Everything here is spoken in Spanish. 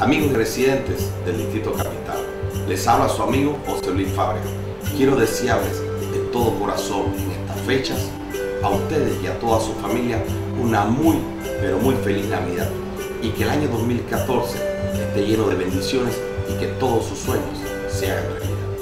Amigos y residentes del Distrito Capital, les habla su amigo José Luis Fábrega. Quiero desearles de todo corazón en estas fechas, a ustedes y a toda su familia, una muy, pero muy feliz Navidad, y que el año 2014 esté lleno de bendiciones y que todos sus sueños se hagan realidad.